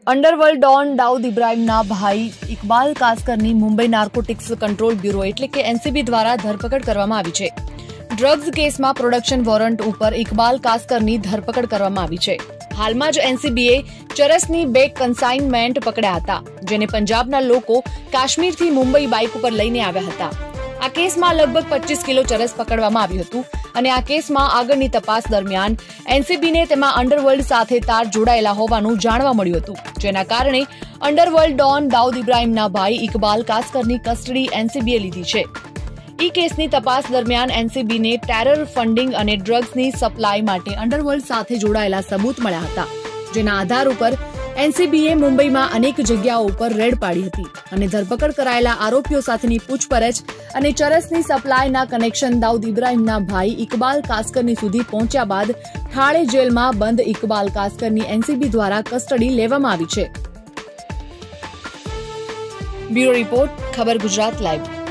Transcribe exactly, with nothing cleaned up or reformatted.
Underworld Don Dawood ઇબ્રાહિમના ભાઈ ઇકબાલ કાસ્કરની મુંબઈ નાર્કોટિક્સ કંટ્રોલ બ્યુરો એટલે કે એનસીબી દ્વારા ધરપકડ કરવામાં આવી છે. ડ્રગ્સ કેસમાં પ્રોડક્શન વોરંટ ઉપર ઇકબાલ કાસ્કરની ધરપકડ કરવામાં આવી છે. હાલમાં જ એનસીબીએ ચરસની બે કન્સાઇનમેન્ટ પકડ્યા હતા, જેને પંજાબના લોકો કાશ્મીરથી મુંબઈ બાઇક ઉપર લઈને આવ્યા હતા. આ કેસમાં લગભગ પચીસ કિલો ચરસ પકડવામાં આવ્યું હતું અને આ કેસમાં આગળની તપાસ દરમિયાન એનસીબીને તેમાં અંડરવર્લ્ડ સાથે તાર જોડાયેલા હોવાનું જાણવા મળ્યું હતું, જેના કારણે અંડરવર્લ્ડ ડોન દાઉદ ઇબ્રાહિમના ભાઈ ઇકબાલ કાસ્કરની કસ્ટડી એનસીબીએ લીધી છે. ઈ કેસની તપાસ દરમિયાન એનસીબીને ટેરર ફંડિંગ અને ડ્રગ્સની સપ્લાય માટે અંડરવર્લ્ડ સાથે જોડાયેલા સબૂત મળ્યા હતા, જેના આધાર ઉપર એનસીબીએ મુંબઈમાં અનેક જગ્યાઓ ઉપર રેડ પાડી હતી અને ધરપકડ કરાયેલા આરોપીઓ સાથેની પૂછપરછ અને ચરસની સપ્લાયના કનેક્શન દાઉદ ઇબ્રાહિમના ભાઈ ઇકબાલ કાસ્કરની સુધી પહોંચ્યા બાદ ઠાણે જેલમાં બંધ ઇકબાલ કાસ્કરની એનસીબી દ્વારા કસ્ટડી લેવામાં આવી છે. બ્યુરો રિપોર્ટ, ખબર ગુજરાત લાઈવ.